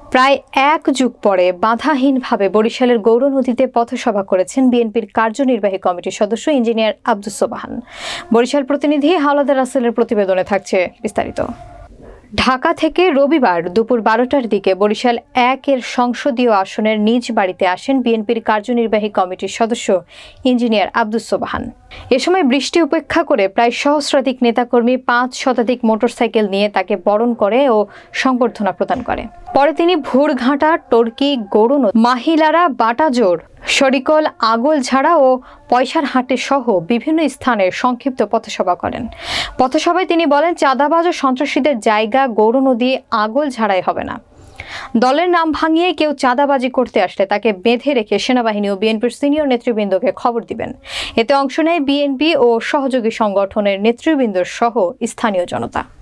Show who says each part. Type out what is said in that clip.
Speaker 1: প্রায় এক যুগ পরে বাধাহীনভাবে বরিশালের গৌরনদীতে পথসভা করেছেন বিএনপির কার্যনির্বাহী কমিটির সদস্য ইঞ্জিনিয়ার আব্দুস সোবহান। বরিশাল প্রতিনিধি হাওলাদার রাসেলের প্রতিবেদনে থাকছে বিস্তারিত। ঢাকা থেকে রবিবার দুপুর 12টার দিকে বরিশাল 1-এর সংসদীয় আসনের নিজ বাড়িতে আসেন বিএনপির কার্যনির্বাহী কমিটির সদস্য ইঞ্জিনিয়ার আব্দুস সোবহান। এ সময় বৃষ্টি উপেক্ষা করে প্রায় সহস্রাধিক নেতাকর্মী 5 শতাধিক মোটরসাইকেল নিয়ে তাকে বরণ করে ও সংবর্ধনা প্রদান করে। পরে তিনি ভুরঘাটা, টর্কি, গৌরনদী, মাহিলারা, বাটাজোর, শরিকল, আগলঝাড়া ও পয়সারহাটে সহ বিভিন্ন স্থানে সংক্ষিপ্ত পথসভা করেন। পথসভায় তিনি বলেন, চাঁদাবাজ ও সন্ত্রাসীদের জায়গা গৌরনদী, আগলঝাড়ায় হবে না। দলের নাম ভাঙিয়ে কেউ চাঁদাবাজি করতে আসলে তাকে বেঁধে রেখে সেনাবাহিনী ও বিএনপির সিনিয়র নেতৃবৃন্দকে খবর দিবেন। এতে অংশ নেয় বিএনপি ও সহযোগী সংগঠনের নেতৃবৃন্দ সহ স্থানীয় জনতা।